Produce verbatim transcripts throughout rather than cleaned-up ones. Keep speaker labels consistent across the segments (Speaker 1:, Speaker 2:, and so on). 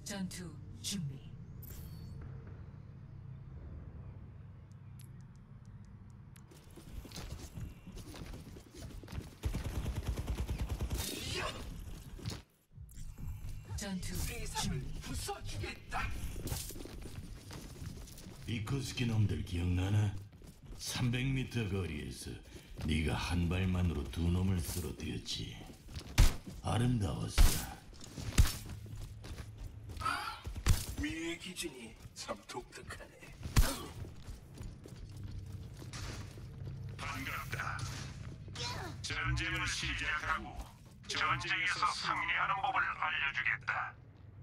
Speaker 1: 전투 준비. 전투 준비.
Speaker 2: 부숴주겠다.
Speaker 3: 비코스키 놈들 기억나나? 삼백 미터 거리에서 네가 한 발만으로 두 놈을 쓰러뜨렸지. 아름다웠어.
Speaker 2: 미의 기준이 참 독특하네.
Speaker 4: 반갑다. 전쟁을 시작하고 전쟁에서 승리하는 법을 알려주겠다.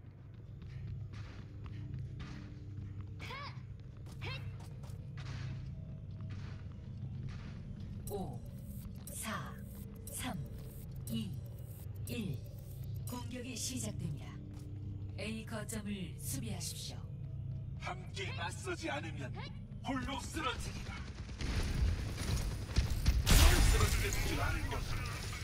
Speaker 1: 오, 사, 삼, 이, 일. 공격이 시작됩니다. A 거점을 수비하십시오.
Speaker 2: 함께 맞서지 않으면 홀로 쓰러지리라. 널 쓰러지게 두지 않을 것을.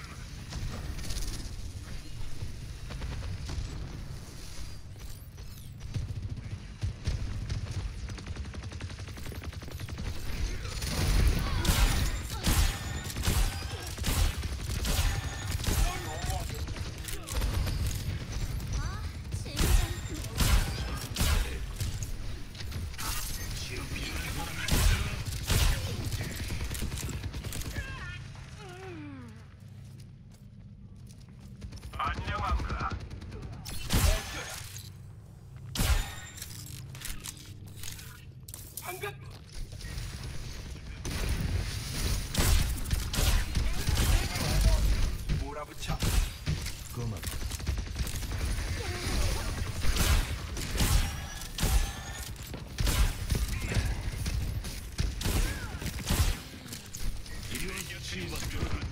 Speaker 4: 안녕한가?
Speaker 2: 반갑고 몰아붙여.
Speaker 3: 고맙다.
Speaker 4: 이리 치워줘.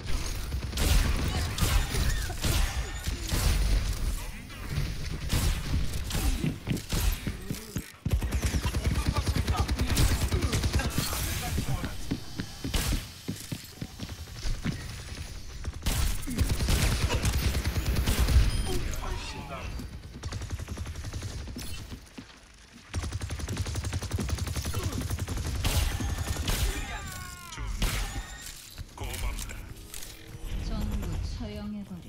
Speaker 4: 고맙다.
Speaker 5: 전부 처형해버려.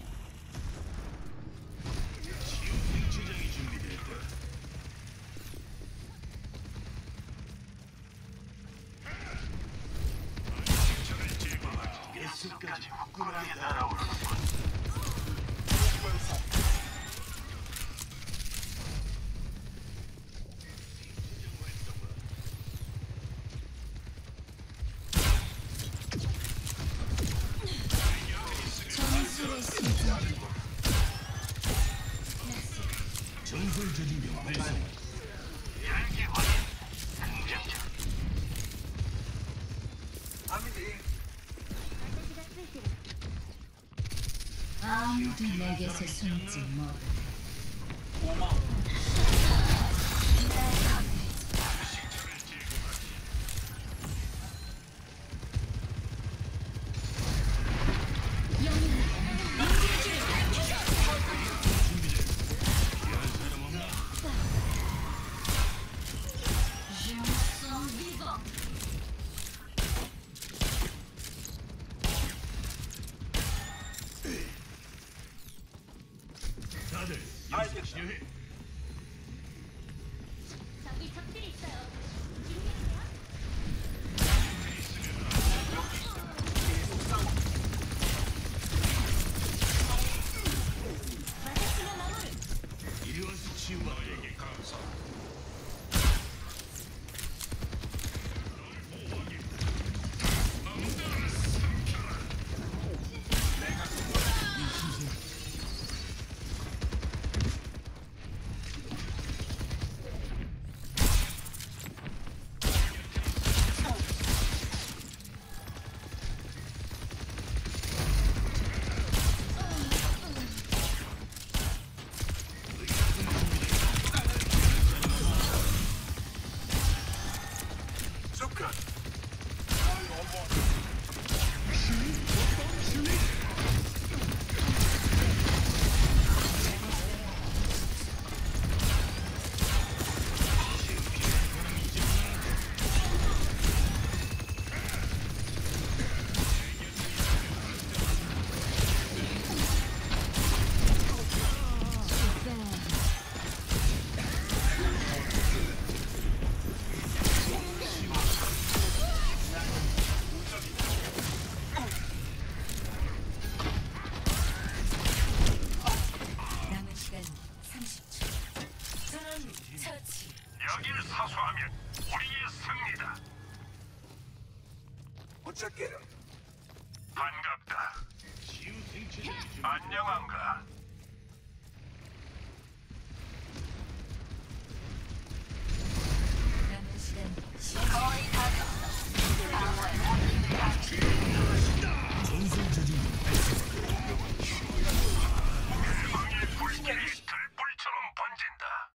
Speaker 3: 지장이 준비됐다.
Speaker 4: 적을 제거하지.
Speaker 3: 가스까지
Speaker 4: 후끈하게 날아오르는
Speaker 5: 전술의 시작.
Speaker 3: 전술 조준경 발성.
Speaker 4: 열기 확인. 긍정적.
Speaker 2: 아미디
Speaker 5: 아무도 내게서 숨지 못.
Speaker 3: 다들
Speaker 2: 알겠다.
Speaker 3: 시해.
Speaker 5: 저기 적들이 있어요.
Speaker 2: 계속 싸워.
Speaker 3: 이리 와서 치우마.
Speaker 4: 너에게 감사. 안녕한가?
Speaker 1: 남은 시간
Speaker 3: 전술 저지명